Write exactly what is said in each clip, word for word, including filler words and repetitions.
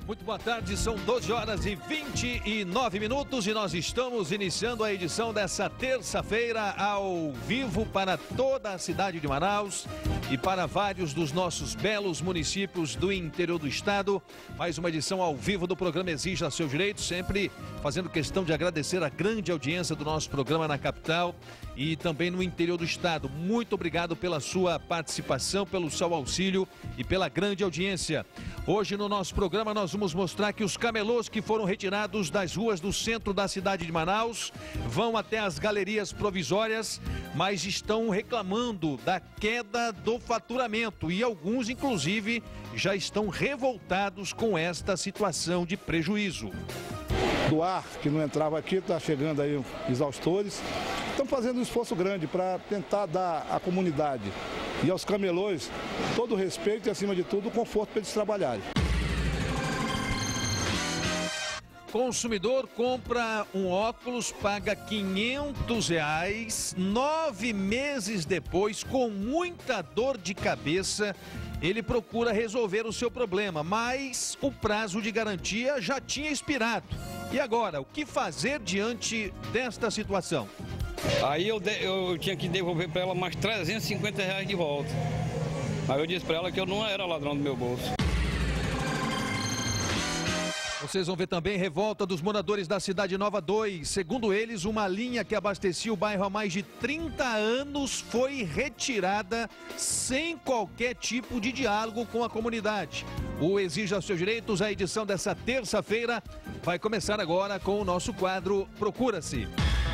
Muito boa tarde, são doze horas e vinte e nove minutos e nós estamos iniciando a edição dessa terça-feira ao vivo para toda a cidade de Manaus e para vários dos nossos belos municípios do interior do estado. Mais uma edição ao vivo do programa Exija Seu Direito, sempre fazendo questão de agradecer a grande audiência do nosso programa na capital e também no interior do estado. Muito obrigado pela sua participação, pelo seu auxílio e pela grande audiência. Hoje no nosso programa nós vamos mostrar que os camelôs que foram retirados das ruas do centro da cidade de Manaus vão até as galerias provisórias, mas estão reclamando da queda do faturamento e alguns, inclusive, já estão revoltados com esta situação de prejuízo. Do ar que não entrava aqui, está chegando aí exaustores. Estão fazendo um esforço grande para tentar dar à comunidade e aos camelôs todo o respeito e, acima de tudo, o conforto para eles trabalharem. Consumidor compra um óculos, paga quinhentos reais, nove meses depois, com muita dor de cabeça, ele procura resolver o seu problema, mas o prazo de garantia já tinha expirado. E agora, o que fazer diante desta situação? Aí eu, de, eu tinha que devolver para ela mais trezentos e cinquenta reais de volta. Aí eu disse para ela que eu não era ladrão do meu bolso. Vocês vão ver também revolta dos moradores da Cidade Nova dois. Segundo eles, uma linha que abastecia o bairro há mais de trinta anos foi retirada sem qualquer tipo de diálogo com a comunidade. O Exija Seus Direitos, a edição dessa terça-feira, vai começar agora com o nosso quadro Procura-se.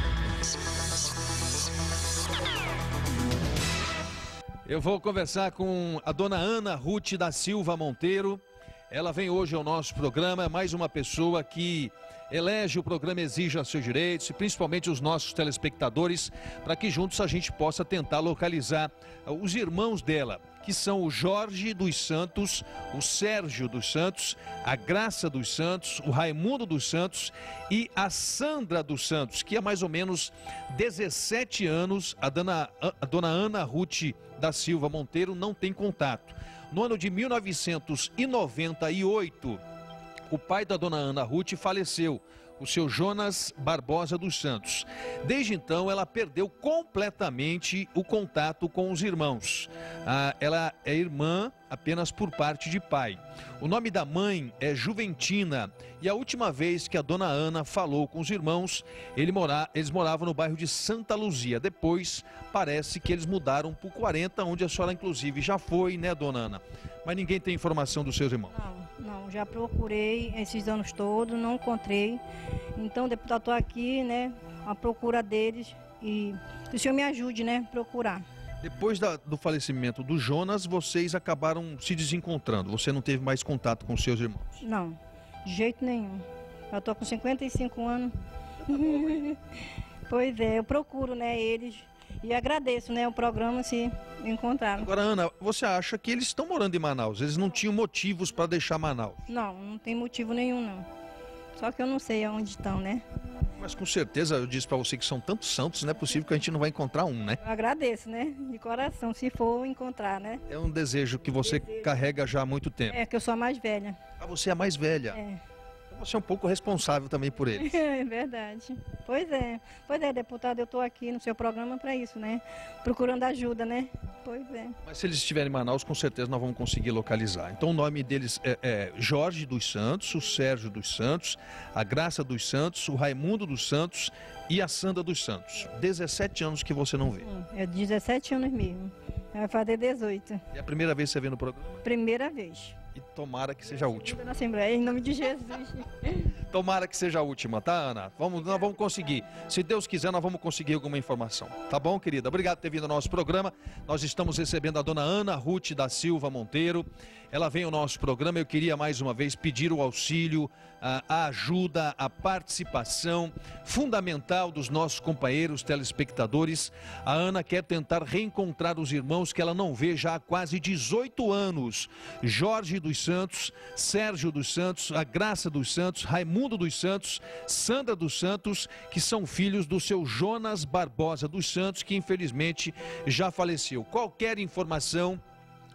Eu vou conversar com a dona Ana Ruth da Silva Monteiro. Ela vem hoje ao nosso programa, mais uma pessoa que elege o programa Exija Seus Direitos, e principalmente os nossos telespectadores, para que juntos a gente possa tentar localizar os irmãos dela, que são o Jorge dos Santos, o Sérgio dos Santos, a Graça dos Santos, o Raimundo dos Santos e a Sandra dos Santos, que há mais ou menos dezessete anos a dona, a dona Ana Ruth da Silva Monteiro não tem contato. No ano de mil novecentos e noventa e oito, o pai da dona Ana Ruth faleceu, o seu Jonas Barbosa dos Santos. Desde então, ela perdeu completamente o contato com os irmãos. Ah, ela é irmã apenas por parte de pai. O nome da mãe é Juventina e a última vez que a dona Ana falou com os irmãos, ele mora, eles moravam no bairro de Santa Luzia. Depois, parece que eles mudaram para o quarenta, onde a senhora inclusive já foi, né, dona Ana? Mas ninguém tem informação dos seus irmãos. Não, não, já procurei esses anos todos, não encontrei. Então, deputado, estou aqui, né, à procura deles e que o senhor me ajude, né, a procurar. Depois da, do falecimento do Jonas, vocês acabaram se desencontrando. Você não teve mais contato com seus irmãos? Não, de jeito nenhum. Eu estou com cinquenta e cinco anos. Pois é, eu procuro, né, eles e agradeço, né, o programa se encontraram. Agora, Ana, você acha que eles estão morando em Manaus? Eles não tinham motivos para deixar Manaus? Não, não tem motivo nenhum, não. Só que eu não sei aonde estão, né? Mas com certeza, eu disse para você que são tantos santos, não é possível que a gente não vai encontrar um, né? Eu agradeço, né? De coração, se for encontrar, né? É um desejo que você desejo. carrega já há muito tempo. É, que eu sou a mais velha. Ah, você é a mais velha? É. Então você é um pouco responsável também por eles. É verdade. Pois é. Pois é, deputado, eu estou aqui no seu programa para isso, né? Procurando ajuda, né? Pois é. Mas se eles estiverem em Manaus, com certeza nós vamos conseguir localizar. Então o nome deles é, é Jorge dos Santos, o Sérgio dos Santos, a Graça dos Santos, o Raimundo dos Santos e a Sandra dos Santos. dezessete anos que você não vê. É dezessete anos mesmo. Vai fazer dezoito. É a primeira vez que você vê no programa? Primeira vez. E tomara que seja a última. Na Assembleia, em nome de Jesus. Tomara que seja a última, tá, Ana? Vamos, nós vamos conseguir. Se Deus quiser, nós vamos conseguir alguma informação. Tá bom, querida? Obrigado por ter vindo ao nosso programa. Nós estamos recebendo a dona Ana Ruth da Silva Monteiro. Ela vem ao nosso programa. Eu queria mais uma vez pedir o auxílio, a, a ajuda, a participação fundamental dos nossos companheiros telespectadores. A Ana quer tentar reencontrar os irmãos que ela não vê já há quase dezoito anos. Jorge dos Santos, Sérgio dos Santos, a Graça dos Santos, Raimundo dos Santos, Sandra dos Santos, que são filhos do seu Jonas Barbosa dos Santos, que infelizmente já faleceu. Qualquer informação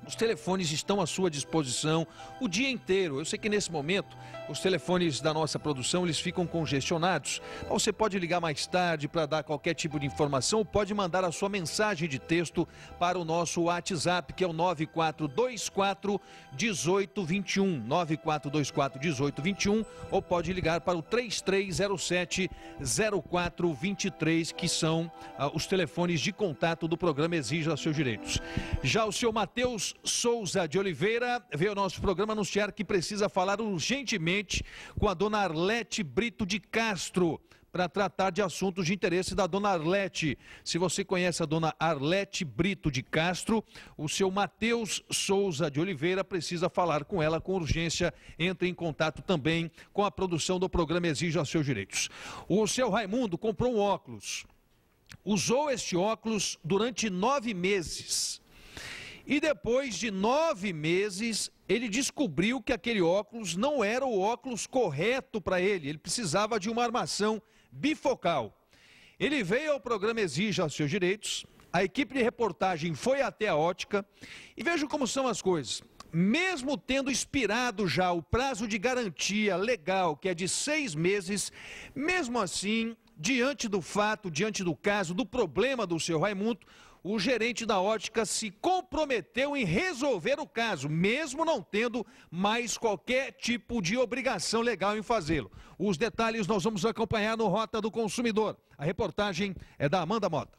Os telefones estão à sua disposição o dia inteiro. Eu sei que nesse momento os telefones da nossa produção eles ficam congestionados. Você pode ligar mais tarde para dar qualquer tipo de informação ou pode mandar a sua mensagem de texto para o nosso WhatsApp, que é o nove quatro dois quatro, um oito dois um, nove quatro dois quatro, um oito dois um, ou pode ligar para o três três zero sete, zero quatro dois três, que são ah, os telefones de contato do programa Exija Seus Direitos. Já o senhor Matheus Souza de Oliveira veio ao nosso programa anunciar que precisa falar urgentemente com a dona Arlete Brito de Castro para tratar de assuntos de interesse da dona Arlete. Se você conhece a dona Arlete Brito de Castro, o seu Matheus Souza de Oliveira precisa falar com ela com urgência. Entre em contato também com a produção do programa Exija Seus Direitos. O seu Raimundo comprou um óculos, usou este óculos durante nove meses. E depois de nove meses, ele descobriu que aquele óculos não era o óculos correto para ele. Ele precisava de uma armação bifocal. Ele veio ao programa Exija Seus Direitos, a equipe de reportagem foi até a ótica e veja como são as coisas. Mesmo tendo expirado já o prazo de garantia legal, que é de seis meses, mesmo assim, diante do fato, diante do caso, do problema do seu Raimundo, o gerente da ótica se comprometeu em resolver o caso, mesmo não tendo mais qualquer tipo de obrigação legal em fazê-lo. Os detalhes nós vamos acompanhar no Rota do Consumidor. A reportagem é da Amanda Mota.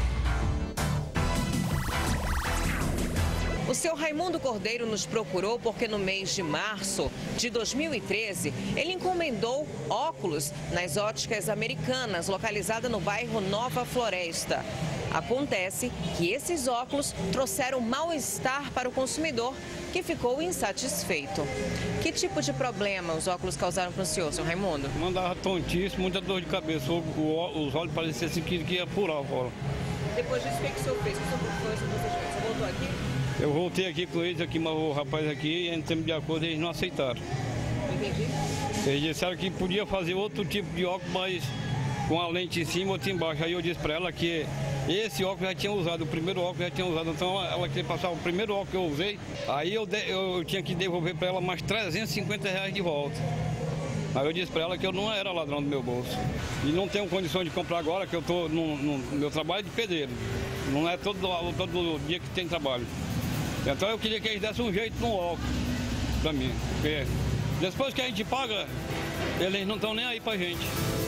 O seu Raimundo Cordeiro nos procurou porque no mês de março de dois mil e treze, ele encomendou óculos nas óticas americanas, localizada no bairro Nova Floresta. Acontece que esses óculos trouxeram mal-estar para o consumidor, que ficou insatisfeito. Que tipo de problema os óculos causaram para o senhor, seu Raimundo? Mandava tontíssimo, muita dor de cabeça. O, o, os olhos pareciam assim que, que ia furar a bola. Depois disso, o que o senhor fez? O que o senhor foi? Você voltou aqui? Eu voltei aqui com eles, aqui, mas o rapaz aqui, e entramos de acordo, eles não aceitaram. Entendi. Eles disseram que podia fazer outro tipo de óculos, mas com a lente em cima, outra embaixo. Aí eu disse para ela que esse óculos já tinha usado, o primeiro óculos já tinha usado, então ela queria passar o primeiro óculos que eu usei, aí eu, de, eu tinha que devolver para ela mais trezentos e cinquenta reais de volta. Aí eu disse para ela que eu não era ladrão do meu bolso. E não tenho condição de comprar agora, que eu estou no, no meu trabalho de pedreiro. Não é todo, todo dia que tem trabalho. Então eu queria que eles dessem um jeito no óculos para mim. Porque depois que a gente paga, eles não estão nem aí para a gente.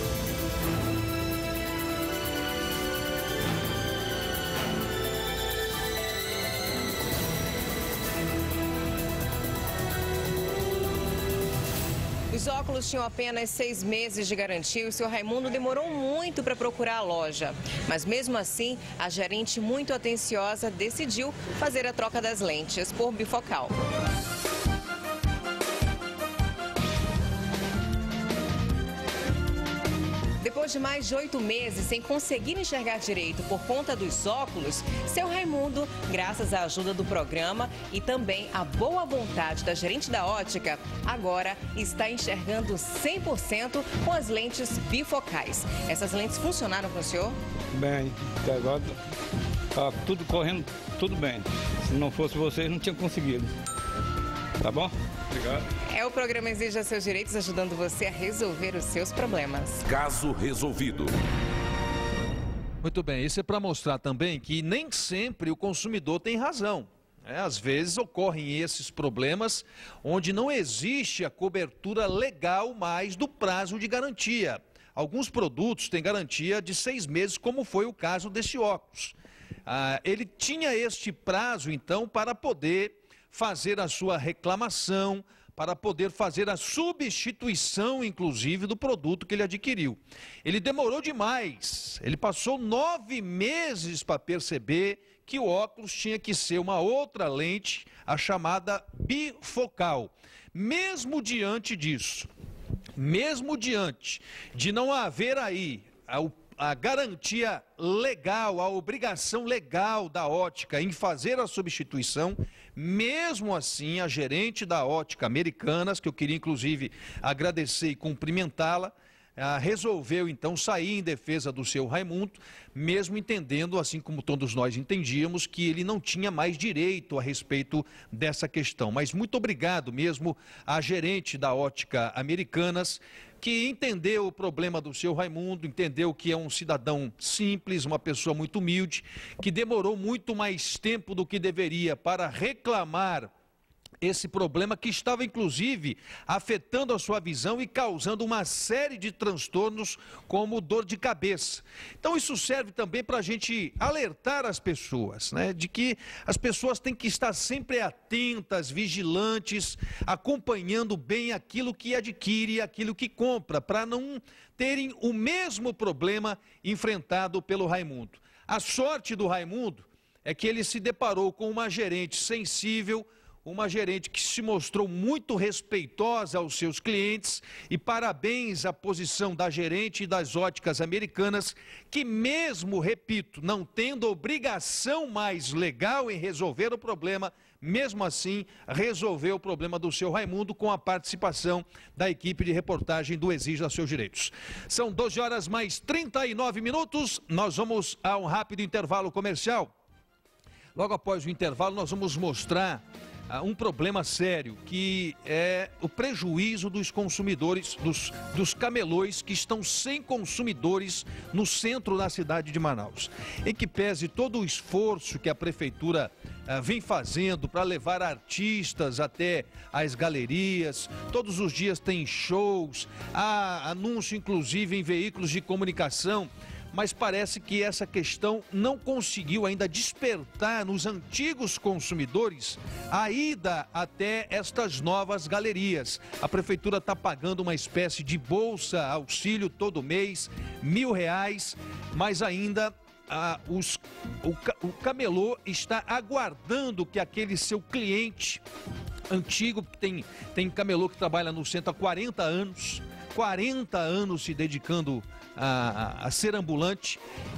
Os óculos tinham apenas seis meses de garantia e o seu Raimundo demorou muito para procurar a loja. Mas mesmo assim, a gerente muito atenciosa decidiu fazer a troca das lentes por bifocal. Depois de mais de oito meses sem conseguir enxergar direito por conta dos óculos, seu Raimundo, graças à ajuda do programa e também à boa vontade da gerente da ótica, agora está enxergando cem por cento com as lentes bifocais. Essas lentes funcionaram para o senhor? Bem, até agora está tudo correndo tudo bem. Se não fosse vocês, não tinha conseguido. Tá bom? Obrigado. É o programa Exija Seus Direitos, ajudando você a resolver os seus problemas. Caso resolvido. Muito bem, isso é para mostrar também que nem sempre o consumidor tem razão. É, às vezes ocorrem esses problemas onde não existe a cobertura legal mais do prazo de garantia. Alguns produtos têm garantia de seis meses, como foi o caso desse óculos. Ah, ele tinha este prazo, então, para poder fazer a sua reclamação, para poder fazer a substituição, inclusive, do produto que ele adquiriu. Ele demorou demais, ele passou nove meses para perceber que o óculos tinha que ser uma outra lente, a chamada bifocal. Mesmo diante disso, mesmo diante de não haver aí a, a garantia legal, a obrigação legal da ótica em fazer a substituição, mesmo assim, a gerente da ótica Americanas, que eu queria inclusive agradecer e cumprimentá-la, ah, resolveu então sair em defesa do seu Raimundo, mesmo entendendo, assim como todos nós entendíamos, que ele não tinha mais direito a respeito dessa questão. Mas muito obrigado mesmo à gerente da Ótica Americanas, que entendeu o problema do seu Raimundo, entendeu que é um cidadão simples, uma pessoa muito humilde, que demorou muito mais tempo do que deveria para reclamar esse problema que estava, inclusive, afetando a sua visão e causando uma série de transtornos, como dor de cabeça. Então, isso serve também para a gente alertar as pessoas, né, de que as pessoas têm que estar sempre atentas, vigilantes, acompanhando bem aquilo que adquire, aquilo que compra, para não terem o mesmo problema enfrentado pelo Raimundo. A sorte do Raimundo é que ele se deparou com uma gerente sensível, uma gerente que se mostrou muito respeitosa aos seus clientes, e parabéns à posição da gerente das Óticas Americanas, que mesmo, repito, não tendo obrigação mais legal em resolver o problema, mesmo assim resolveu o problema do seu Raimundo com a participação da equipe de reportagem do Exija Seus Direitos. São doze horas mais trinta e nove minutos, nós vamos a um rápido intervalo comercial. Logo após o intervalo nós vamos mostrar um problema sério, que é o prejuízo dos consumidores, dos, dos camelôs que estão sem consumidores no centro da cidade de Manaus. Em que pese todo o esforço que a prefeitura ah, vem fazendo para levar artistas até as galerias, todos os dias tem shows, há anúncio inclusive em veículos de comunicação, mas parece que essa questão não conseguiu ainda despertar nos antigos consumidores a ida até estas novas galerias. A prefeitura está pagando uma espécie de bolsa auxílio todo mês, mil reais, mas ainda ah, os, o, o camelô está aguardando que aquele seu cliente antigo, que tem, tem camelô que trabalha no centro há quarenta anos, quarenta anos se dedicando A, a, a ser ambulante,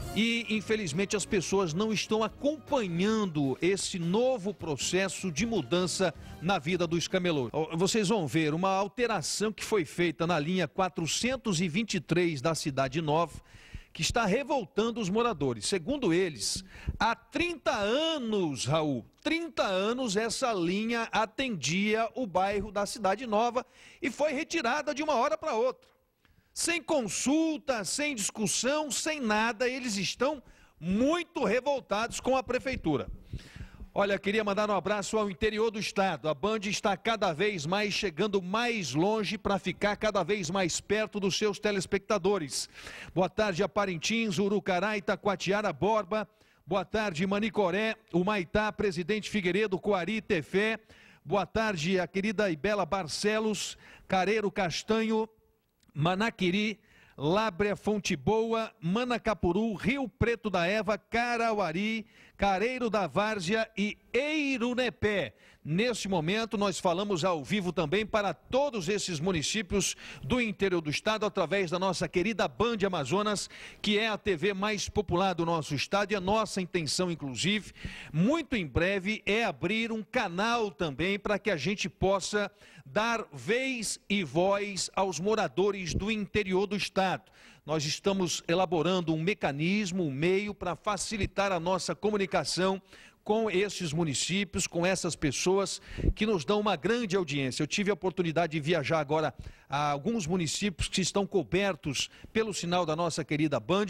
e infelizmente as pessoas não estão acompanhando esse novo processo de mudança na vida dos camelôs. Vocês vão ver uma alteração que foi feita na linha quatrocentos e vinte e três da Cidade Nova, que está revoltando os moradores. Segundo eles, há trinta anos, Raul, trinta anos essa linha atendia o bairro da Cidade Nova e foi retirada de uma hora para outra. Sem consulta, sem discussão, sem nada, eles estão muito revoltados com a prefeitura. Olha, queria mandar um abraço ao interior do estado. A Band está cada vez mais chegando mais longe para ficar cada vez mais perto dos seus telespectadores. Boa tarde a Parintins, Urucará, Itacoatiara, Borba. Boa tarde Manicoré, Humaitá, Presidente Figueiredo, Coari, Tefé. Boa tarde a querida e bela Barcelos, Careiro Castanho, Manaquiri, Lábrea, Fonte Boa, Manacapuru, Rio Preto da Eva, Carauari, Careiro da Várzea e Eirunepé. Neste momento nós falamos ao vivo também para todos esses municípios do interior do estado, através da nossa querida Band Amazonas, que é a T V mais popular do nosso estado, e a nossa intenção, inclusive, muito em breve, é abrir um canal também para que a gente possa dar vez e voz aos moradores do interior do estado. Nós estamos elaborando um mecanismo, um meio para facilitar a nossa comunicação com esses municípios, com essas pessoas que nos dão uma grande audiência. Eu tive a oportunidade de viajar agora a alguns municípios que estão cobertos pelo sinal da nossa querida Band,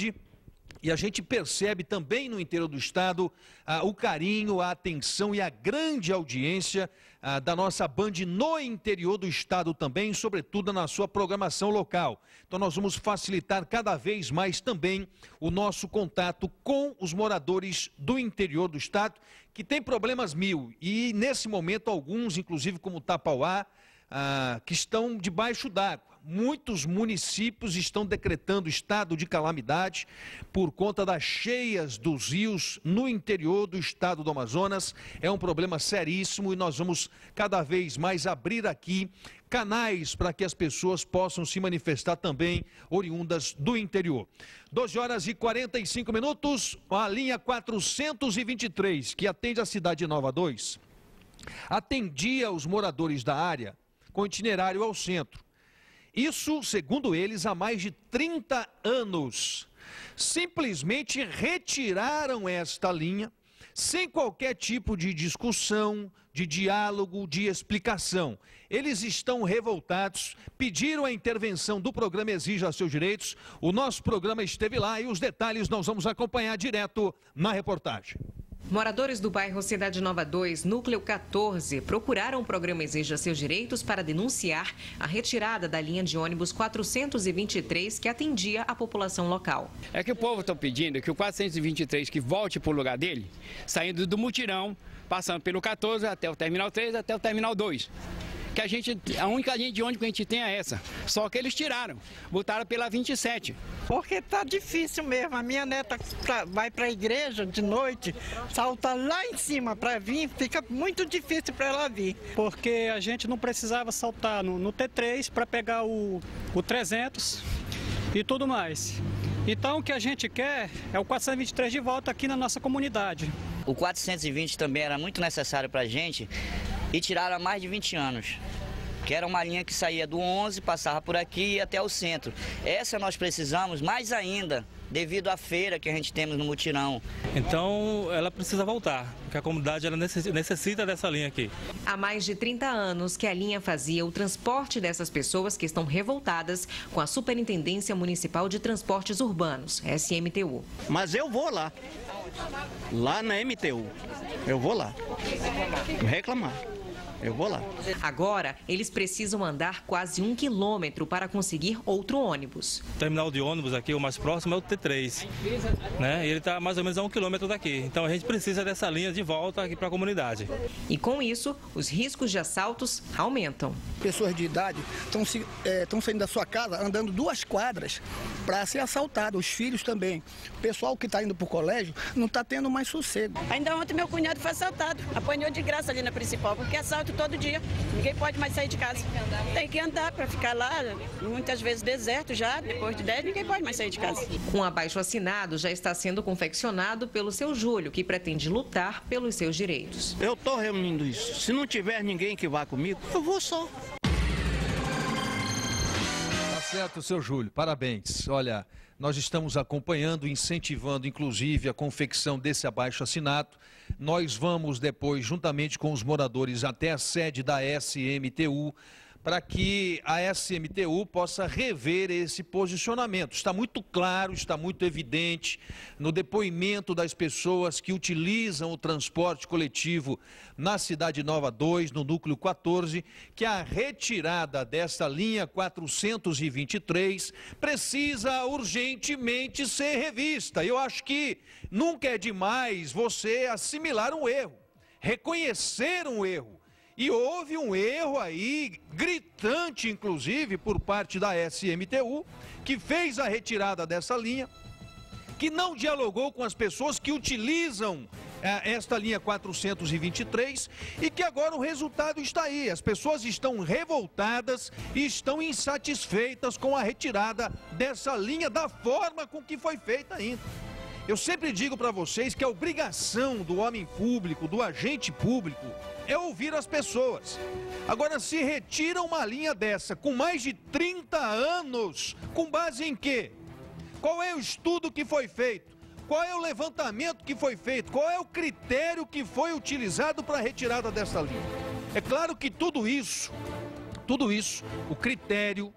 e a gente percebe também no interior do estado ah, o carinho, a atenção e a grande audiência ah, da nossa Band no interior do estado também, sobretudo na sua programação local. Então nós vamos facilitar cada vez mais também o nosso contato com os moradores do interior do estado, que tem problemas mil, e nesse momento alguns, inclusive como Tapauá, ah, que estão debaixo d'água. Muitos municípios estão decretando estado de calamidade por conta das cheias dos rios no interior do estado do Amazonas. É um problema seríssimo e nós vamos cada vez mais abrir aqui canais para que as pessoas possam se manifestar também oriundas do interior. doze horas e quarenta e cinco minutos, a linha quatrocentos e vinte e três, que atende a Cidade Nova dois, atendia os moradores da área com itinerário ao centro. Isso, segundo eles, há mais de trinta anos. Simplesmente retiraram esta linha sem qualquer tipo de discussão, de diálogo, de explicação. Eles estão revoltados, pediram a intervenção do programa Exija Seus Direitos. O nosso programa esteve lá e os detalhes nós vamos acompanhar direto na reportagem. Moradores do bairro Cidade Nova dois, núcleo quatorze, procuraram o programa Exija Seus Direitos para denunciar a retirada da linha de ônibus quatrocentos e vinte e três que atendia a população local. É que o povo está pedindo que o quatrocentos e vinte e três que volte para o lugar dele, saindo do mutirão, passando pelo quatorze até o terminal três, até o terminal dois. Que a gente, a única linha de ônibus que a gente tem é essa. Só que eles tiraram, botaram pela vinte e sete. Porque tá difícil mesmo. A minha neta pra, vai para a igreja de noite, salta lá em cima para vir, fica muito difícil para ela vir. Porque a gente não precisava saltar no, no T três para pegar o, o trezentos e tudo mais. Então o que a gente quer é o quatrocentos e vinte e três de volta aqui na nossa comunidade. O quatrocentos e vinte também era muito necessário para a gente e tiraram há mais de vinte anos. Que era uma linha que saía do onze, passava por aqui e ia até o centro. Essa nós precisamos mais ainda, devido à feira que a gente temos no mutirão. Então ela precisa voltar, porque a comunidade ela necessita dessa linha aqui. Há mais de trinta anos que a linha fazia o transporte dessas pessoas que estão revoltadas com a Superintendência Municipal de Transportes Urbanos, S M T U. Mas eu vou lá, lá na M T U, eu vou lá reclamar. Eu vou lá. Agora, eles precisam andar quase um quilômetro para conseguir outro ônibus. O terminal de ônibus aqui, o mais próximo, é o T três, né? E ele está mais ou menos a um quilômetro daqui. Então a gente precisa dessa linha de volta aqui para a comunidade. E com isso, os riscos de assaltos aumentam. Pessoas de idade estão é, saindo da sua casa andando duas quadras para ser assaltado, os filhos também. O pessoal que está indo para o colégio não está tendo mais sossego. Ainda ontem meu cunhado foi assaltado, apanhou de graça ali na principal, porque assalto todo dia, ninguém pode mais sair de casa. Tem que andar para ficar lá, muitas vezes deserto já, depois de dez, ninguém pode mais sair de casa. Um abaixo-assinado já está sendo confeccionado pelo seu Júlio, que pretende lutar pelos seus direitos. Eu estou reunindo isso. Se não tiver ninguém que vá comigo, eu vou só. Tá certo, seu Júlio, parabéns. Olha, nós estamos acompanhando, incentivando, inclusive, a confecção desse abaixo-assinado. Nós vamos depois, juntamente com os moradores, até a sede da S M T U, para que a S M T U possa rever esse posicionamento. Está muito claro, está muito evidente no depoimento das pessoas que utilizam o transporte coletivo na Cidade Nova dois, no núcleo quatorze, que a retirada dessa linha quatrocentos e vinte e três precisa urgentemente ser revista. Eu acho que nunca é demais você assimilar um erro, reconhecer um erro. E houve um erro aí, gritante inclusive, por parte da S M T U, que fez a retirada dessa linha, que não dialogou com as pessoas que utilizam eh, esta linha quatrocentos e vinte e três e que agora o resultado está aí. As pessoas estão revoltadas e estão insatisfeitas com a retirada dessa linha da forma com que foi feita ainda. Eu sempre digo para vocês que a obrigação do homem público, do agente público, é ouvir as pessoas. Agora, se retira uma linha dessa com mais de trinta anos, com base em quê? Qual é o estudo que foi feito? Qual é o levantamento que foi feito? Qual é o critério que foi utilizado para a retirada dessa linha? É claro que tudo isso, tudo isso, o critério,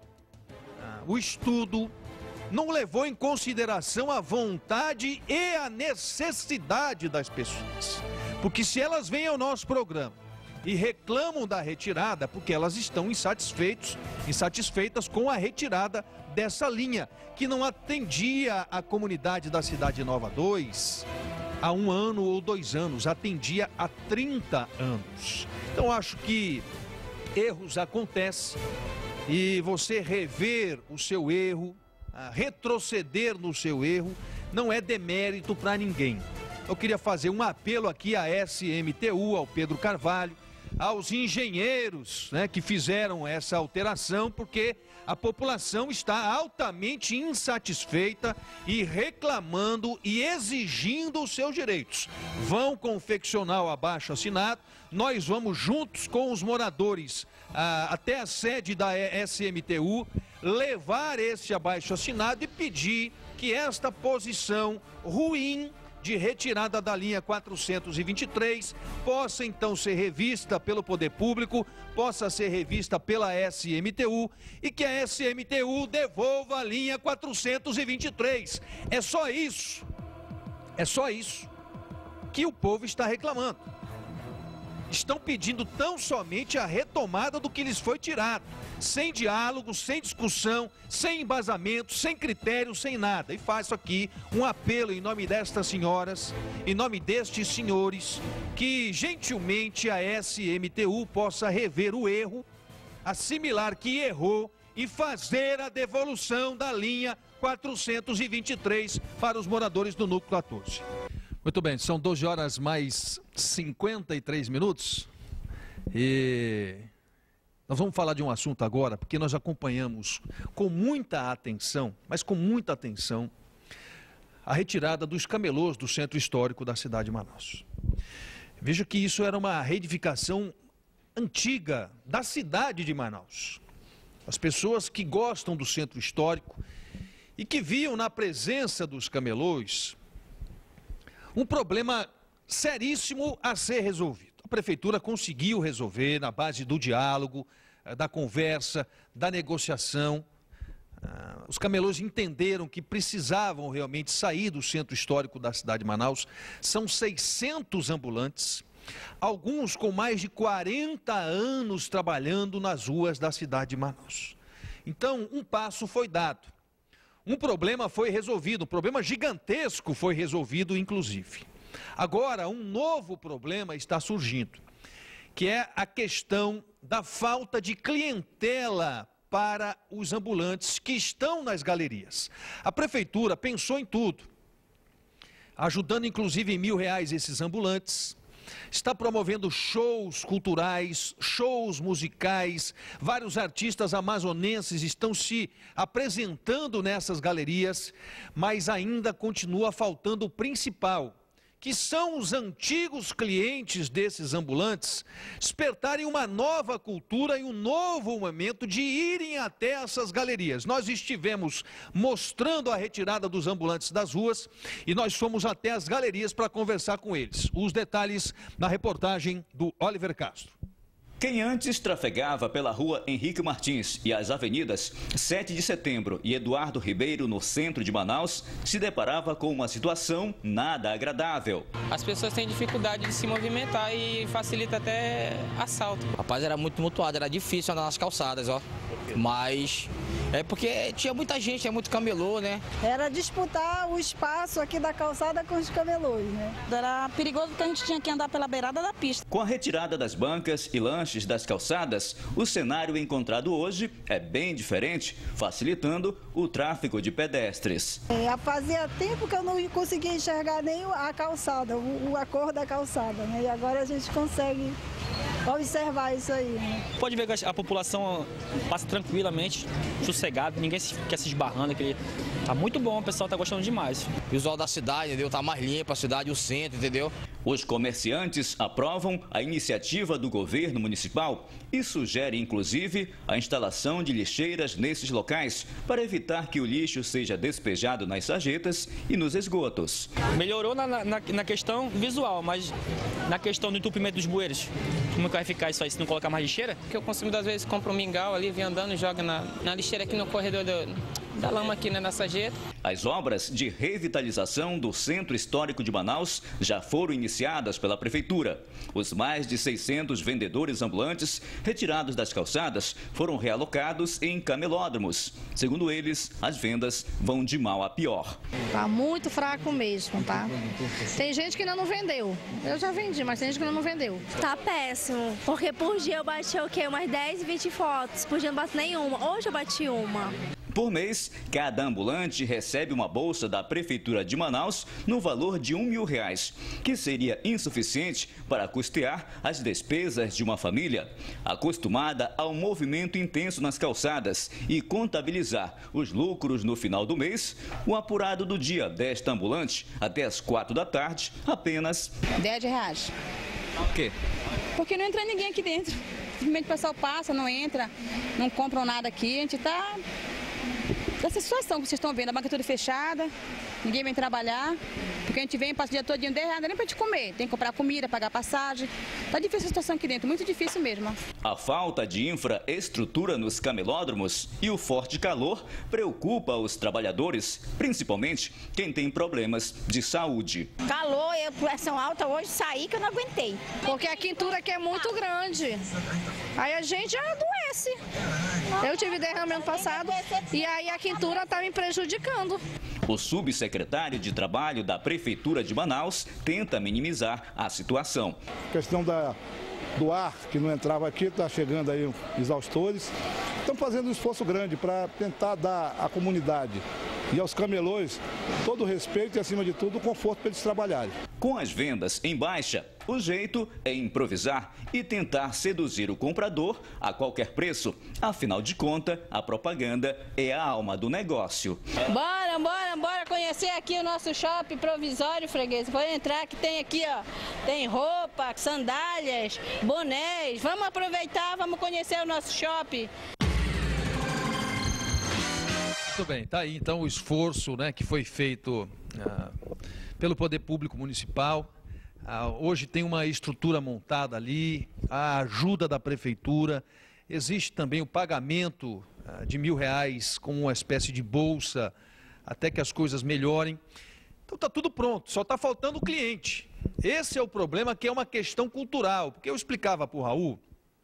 o estudo, não levou em consideração a vontade e a necessidade das pessoas. Porque se elas vêm ao nosso programa e reclamam da retirada, porque elas estão insatisfeitos, insatisfeitas com a retirada dessa linha, que não atendia a comunidade da Cidade Nova dois há um ano ou dois anos, atendia há trinta anos. Então acho que erros acontecem e você rever o seu erro, retroceder no seu erro, não é demérito para ninguém. Eu queria fazer um apelo aqui à S M T U, ao Pedro Carvalho, aos engenheiros, né, que fizeram essa alteração, porque a população está altamente insatisfeita e reclamando e exigindo os seus direitos. Vão confeccionar o abaixo-assinado, nós vamos juntos com os moradores ah, até a sede da S M T U levar esse abaixo-assinado e pedir que esta posição ruim de retirada da linha quatrocentos e vinte e três possa então ser revista pelo poder público, possa ser revista pela S M T U e que a S M T U devolva a linha quatrocentos e vinte e três. É só isso, é só isso que o povo está reclamando. Estão pedindo tão somente a retomada do que lhes foi tirado, sem diálogo, sem discussão, sem embasamento, sem critério, sem nada. E faço aqui um apelo em nome destas senhoras, em nome destes senhores, que gentilmente a S M T U possa rever o erro, assimilar que errou e fazer a devolução da linha quatrocentos e vinte e três para os moradores do Núcleo quatorze. Muito bem, são doze horas mais cinquenta e três minutos e nós vamos falar de um assunto agora, porque nós acompanhamos com muita atenção, mas com muita atenção, a retirada dos camelôs do centro histórico da cidade de Manaus. Veja que isso era uma reedificação antiga da cidade de Manaus. As pessoas que gostam do centro histórico e que viam na presença dos camelôs um problema seríssimo a ser resolvido. A prefeitura conseguiu resolver na base do diálogo, da conversa, da negociação. Os camelôs entenderam que precisavam realmente sair do centro histórico da cidade de Manaus. São seiscentos ambulantes, alguns com mais de quarenta anos trabalhando nas ruas da cidade de Manaus. Então, um passo foi dado. Um problema foi resolvido, um problema gigantesco foi resolvido, inclusive. Agora, um novo problema está surgindo, que é a questão da falta de clientela para os ambulantes que estão nas galerias. A prefeitura pensou em tudo, ajudando inclusive em mil reais esses ambulantes. Está promovendo shows culturais, shows musicais, vários artistas amazonenses estão se apresentando nessas galerias, mas ainda continua faltando o principal, que são os antigos clientes desses ambulantes despertarem uma nova cultura e um novo momento de irem até essas galerias. Nós estivemos mostrando a retirada dos ambulantes das ruas e nós fomos até as galerias para conversar com eles. Os detalhes na reportagem do Oliver Castro. Quem antes trafegava pela rua Henrique Martins e as avenidas sete de setembro e Eduardo Ribeiro, no centro de Manaus, se deparava com uma situação nada agradável. As pessoas têm dificuldade de se movimentar e facilita até assalto. Rapaz, era muito tumultuado, era difícil andar nas calçadas, ó. Mas é porque tinha muita gente, é muito camelô, né? Era disputar o espaço aqui da calçada com os camelôs, né? Era perigoso porque a gente tinha que andar pela beirada da pista. Com a retirada das bancas e lanches das calçadas, o cenário encontrado hoje é bem diferente, facilitando o tráfego de pedestres. É, fazia tempo que eu não conseguia enxergar nem a calçada, o, a cor da calçada, né? E agora a gente consegue observar isso aí, né? Pode ver que a população passa tranquilamente, sossegado, ninguém quer se esbarrando, aquele... Tá muito bom, o pessoal tá gostando demais. O visual da cidade, entendeu? Tá mais limpo a cidade, o centro, entendeu? Os comerciantes aprovam a iniciativa do governo municipal e sugerem, inclusive, a instalação de lixeiras nesses locais para evitar que o lixo seja despejado nas sarjetas e nos esgotos. Melhorou na, na, na questão visual, mas na questão do entupimento dos bueiros, como é que vai ficar isso aí se não colocar mais lixeira? Porque eu consumo, às vezes, compro um mingau ali, vem andando e joga na, na lixeira aqui no corredor do... da lama aqui, né, na sarjeta. As obras de revitalização do Centro Histórico de Manaus já foram iniciadas pela Prefeitura. Os mais de seiscentos vendedores ambulantes retirados das calçadas foram realocados em camelódromos. Segundo eles, as vendas vão de mal a pior. Tá muito fraco mesmo, tá? Tem gente que ainda não vendeu. Eu já vendi, mas tem gente que ainda não vendeu. Tá péssimo, porque por dia eu bati o quê? Umas dez, vinte fotos. Por dia eu não bato nenhuma. Hoje eu bati uma. Por mês, cada ambulante recebe uma bolsa da Prefeitura de Manaus no valor de um mil reais, que seria insuficiente para custear as despesas de uma família acostumada ao movimento intenso nas calçadas e contabilizar os lucros no final do mês. O apurado do dia desta ambulante até as quatro da tarde, apenas dez reais. Por quê? Porque não entra ninguém aqui dentro. Simplesmente o pessoal passa, não entra, não compram nada aqui. A gente está nessa situação que vocês estão vendo, a banca é tudo fechada, ninguém vem trabalhar, porque a gente vem, passa o dia todo de errado, nem para gente comer, tem que comprar comida, pagar passagem. Tá difícil a situação aqui dentro, muito difícil mesmo. A falta de infraestrutura nos camelódromos e o forte calor preocupa os trabalhadores, principalmente quem tem problemas de saúde. Calor, eu, pressão alta, hoje saí que eu não aguentei. Porque a quintura aqui é muito grande, aí a gente já adoece. Eu tive derrame ano passado e aí a quintura está me prejudicando. O subsecretário de Trabalho da Prefeitura de Manaus tenta minimizar a situação. A questão da, do ar que não entrava aqui, está chegando aí exaustores. Estão fazendo um esforço grande para tentar dar à comunidade e aos camelões todo o respeito e, acima de tudo, o conforto para eles trabalharem. Com as vendas em baixa, o jeito é improvisar e tentar seduzir o comprador a qualquer preço. Afinal de contas, a propaganda é a alma do negócio. Bora, bora, bora conhecer aqui o nosso shopping provisório, freguês. Vou entrar que tem aqui, ó, tem roupa, sandálias, bonés. Vamos aproveitar, vamos conhecer o nosso shopping. Muito bem, tá aí então o esforço, né, que foi feito ah, pelo Poder Público Municipal. Ah, hoje tem uma estrutura montada ali, a ajuda da Prefeitura, existe também o pagamento ah, de mil reais como uma espécie de bolsa até que as coisas melhorem. Então está tudo pronto, só está faltando o cliente. Esse é o problema, que é uma questão cultural, porque eu explicava para o Raul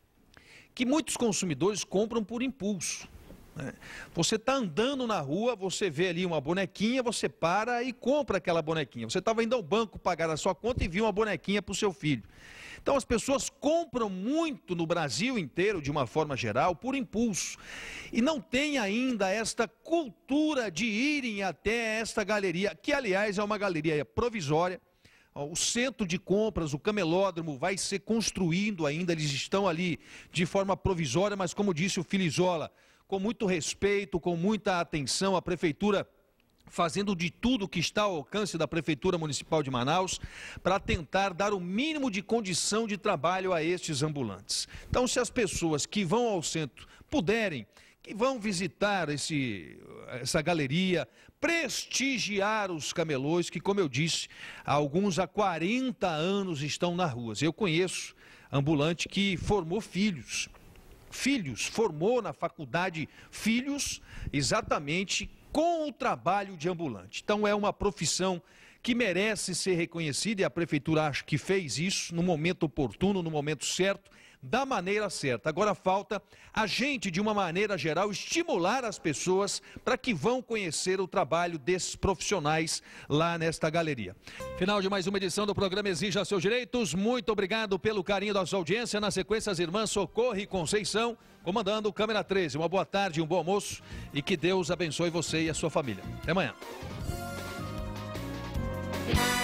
que muitos consumidores compram por impulso. Você está andando na rua, você vê ali uma bonequinha, você para e compra aquela bonequinha. Você estava indo ao banco pagar a sua conta e viu uma bonequinha para o seu filho. Então as pessoas compram muito no Brasil inteiro, de uma forma geral, por impulso. E não tem ainda esta cultura de irem até esta galeria, que aliás é uma galeria provisória. O centro de compras, o camelódromo, vai ser construindo ainda, eles estão ali de forma provisória, mas como disse o Filizola, com muito respeito, com muita atenção, a Prefeitura fazendo de tudo que está ao alcance da Prefeitura Municipal de Manaus para tentar dar o mínimo de condição de trabalho a estes ambulantes. Então, se as pessoas que vão ao centro puderem, que vão visitar esse, essa galeria, prestigiar os camelôs, que, como eu disse, alguns há quarenta anos estão nas ruas. Eu conheço ambulante que formou filhos. Filhos, formou na faculdade filhos exatamente com o trabalho de ambulante. Então é uma profissão que merece ser reconhecida e a Prefeitura acha que fez isso no momento oportuno, no momento certo, da maneira certa. Agora falta a gente, de uma maneira geral, estimular as pessoas para que vão conhecer o trabalho desses profissionais lá nesta galeria. Final de mais uma edição do programa Exija Seus Direitos. Muito obrigado pelo carinho da sua audiência. Na sequência, as irmãs Socorro e Conceição, comandando o Câmera treze. Uma boa tarde, um bom almoço e que Deus abençoe você e a sua família. Até amanhã.